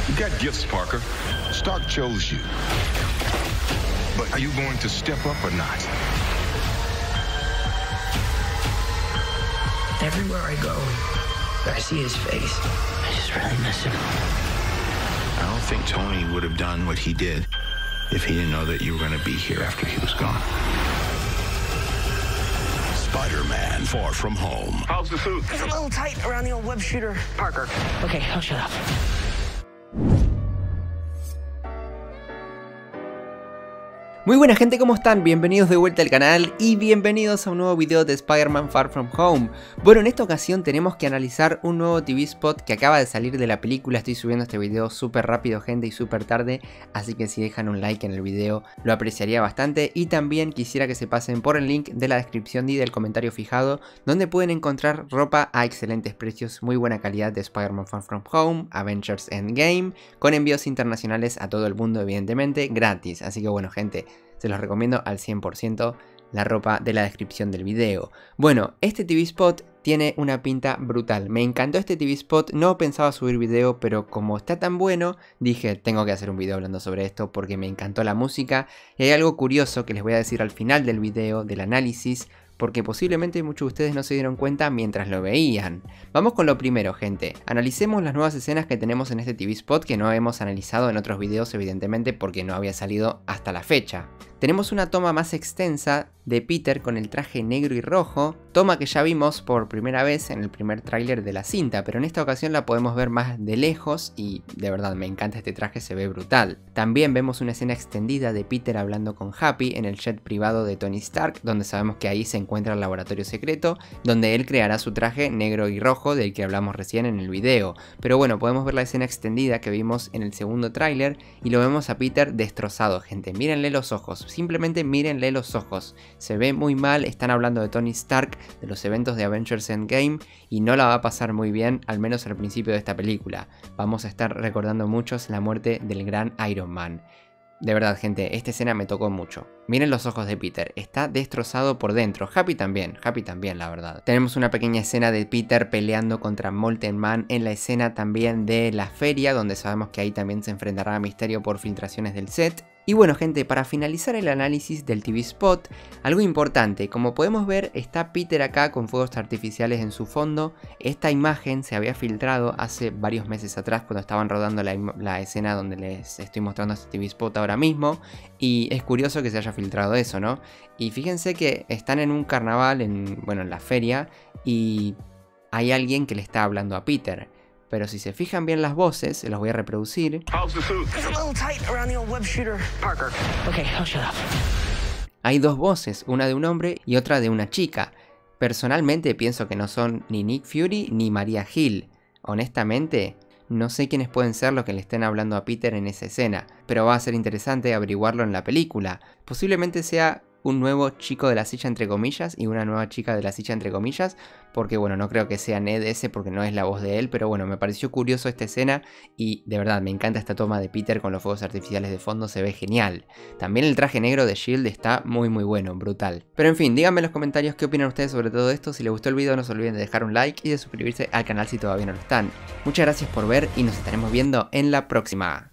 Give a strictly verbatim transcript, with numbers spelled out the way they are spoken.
You got gifts, Parker. Stark chose you. But are you going to step up or not? Everywhere I go, I see his face. I just really miss him. I don't think Tony would have done what he did if he didn't know that you were going to be here after he was gone. Spider-Man Far From Home. How's the suit? It's a little tight around the old web shooter, Parker. Okay, I'll shut up. Muy buena gente, ¿cómo están? Bienvenidos de vuelta al canal y bienvenidos a un nuevo video de Spider-Man Far From Home. Bueno, en esta ocasión tenemos que analizar un nuevo T V spot que acaba de salir de la película. Estoy subiendo este video súper rápido, gente, y súper tarde, así que si dejan un like en el video lo apreciaría bastante. Y también quisiera que se pasen por el link de la descripción y del comentario fijado, donde pueden encontrar ropa a excelentes precios, muy buena calidad de Spider-Man Far From Home, Avengers Endgame, con envíos internacionales a todo el mundo, evidentemente, gratis. Así que bueno, gente, se los recomiendo al cien por ciento la ropa de la descripción del video. Bueno, este T V spot tiene una pinta brutal. Me encantó este T V spot, no pensaba subir video, pero como está tan bueno, dije tengo que hacer un video hablando sobre esto porque me encantó la música. Y hay algo curioso que les voy a decir al final del video, del análisis, porque posiblemente muchos de ustedes no se dieron cuenta mientras lo veían. Vamos con lo primero, gente. Analicemos las nuevas escenas que tenemos en este T V spot que no hemos analizado en otros videos, evidentemente porque no había salido hasta la fecha. Tenemos una toma más extensa de Peter con el traje negro y rojo, toma que ya vimos por primera vez en el primer tráiler de la cinta, pero en esta ocasión la podemos ver más de lejos y de verdad me encanta este traje, se ve brutal. También vemos una escena extendida de Peter hablando con Happy en el jet privado de Tony Stark, donde sabemos que ahí se encuentra el laboratorio secreto, donde él creará su traje negro y rojo del que hablamos recién en el video. Pero bueno, podemos ver la escena extendida que vimos en el segundo tráiler y lo vemos a Peter destrozado, gente. Mírenle los ojos, simplemente mírenle los ojos. Se ve muy mal, están hablando de Tony Stark, de los eventos de Avengers Endgame y no la va a pasar muy bien, al menos al principio de esta película. Vamos a estar recordando muchos la muerte del gran Iron Man. De verdad, gente, esta escena me tocó mucho. Miren los ojos de Peter, está destrozado por dentro. Happy también, Happy también, la verdad. Tenemos una pequeña escena de Peter peleando contra Molten Man en la escena también de la feria, donde sabemos que ahí también se enfrentará a Misterio por filtraciones del set. Y bueno, gente, para finalizar el análisis del T V spot, algo importante, como podemos ver está Peter acá con fuegos artificiales en su fondo. Esta imagen se había filtrado hace varios meses atrás cuando estaban rodando la, la escena donde les estoy mostrando este T V spot ahora mismo. Y es curioso que se haya filtrado eso, ¿no? Y fíjense que están en un carnaval, en, bueno, en la feria, y hay alguien que le está hablando a Peter. Pero si se fijan bien las voces, se los voy a reproducir. Hay dos voces, una de un hombre y otra de una chica. Personalmente pienso que no son ni Nick Fury ni Maria Hill. Honestamente, no sé quiénes pueden ser los que le estén hablando a Peter en esa escena, pero va a ser interesante averiguarlo en la película. Posiblemente sea un nuevo chico de la silla entre comillas y una nueva chica de la silla entre comillas, porque bueno, no creo que sea Ned ese porque no es la voz de él, pero bueno, me pareció curioso esta escena y de verdad me encanta esta toma de Peter con los fuegos artificiales de fondo, se ve genial. También el traje negro de Shield está muy muy bueno, brutal. Pero en fin, díganme en los comentarios qué opinan ustedes sobre todo esto. Si les gustó el video no se olviden de dejar un like y de suscribirse al canal si todavía no lo están. Muchas gracias por ver y nos estaremos viendo en la próxima.